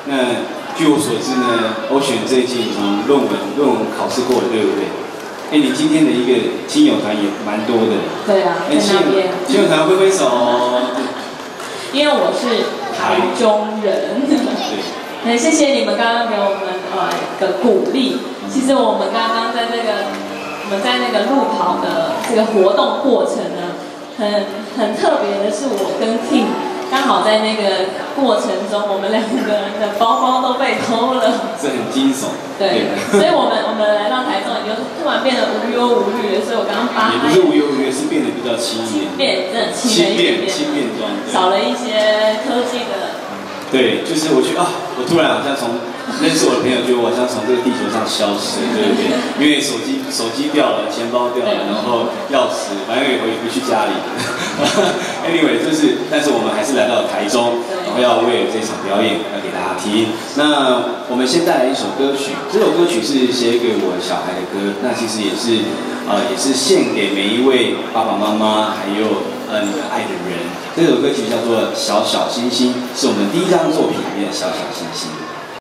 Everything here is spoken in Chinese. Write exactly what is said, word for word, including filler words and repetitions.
那据我所知呢，欧选最近从论文论文考试过了，对不对？哎，你今天的一个亲友团也蛮多的。 对啊，在那边。 亲友团挥挥手。 因为我是台中人。对。很谢谢你们刚刚给我们呃的鼓励。其实我们刚刚在那个我们在那个路跑的这个活动过程呢，很很特别的是，我跟 Tim 刚好在那个过程中，我们两个人的包包都被偷了。 这很惊悚。 对。所以我们我们来到台中，也就突然变得无忧无虑了。所以我刚刚扒开。 也不是无忧无虑，是变得比较轻一点。 轻便，真的轻了一点点。 轻便装。 少了一些科技的。 对，就是我觉得啊，我突然好像从认识我的朋友，觉得我好像从这个地球上消失，对不对？因为手机手机掉了，钱包掉了，然后钥匙，反正也回回去家里。Anyway， 就是，但是我们还是来到台中，然后要为这场表演要给大家听。那我们先带来一首歌曲，这首歌曲是写给我小孩的歌，那其实也是呃也是献给每一位爸爸妈妈，还有呃你们爱的人。这首歌曲叫做《小小星星》，是我们第一张作品里面的《小小星星》。